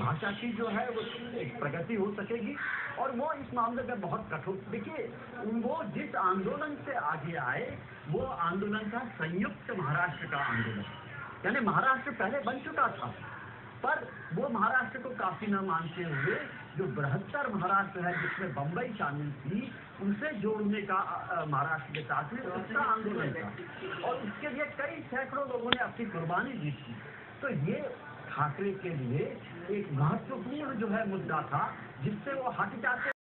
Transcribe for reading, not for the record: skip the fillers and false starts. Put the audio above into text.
भाषा की जो है वो एक प्रगति हो सकेगी। और वो इस मामले में बहुत कठोर, देखिए वो जिस आंदोलन से आगे आए वो आंदोलन था संयुक्त महाराष्ट्र का आंदोलन। यानी महाराष्ट्र पहले बन चुका था, पर वो महाराष्ट्र को काफी न मानते हुए जो बृहत्तर महाराष्ट्र है जिसमें बंबई शामिल थी उनसे जोड़ने का महाराष्ट्र के साथ में उसका आंदोलन था। और उसके लिए कई सैकड़ों लोगों ने अपनी कुर्बानी दी थी। तो ये ठाकरे के लिए एक महत्वपूर्ण जो है मुद्दा था जिससे वो हट जाते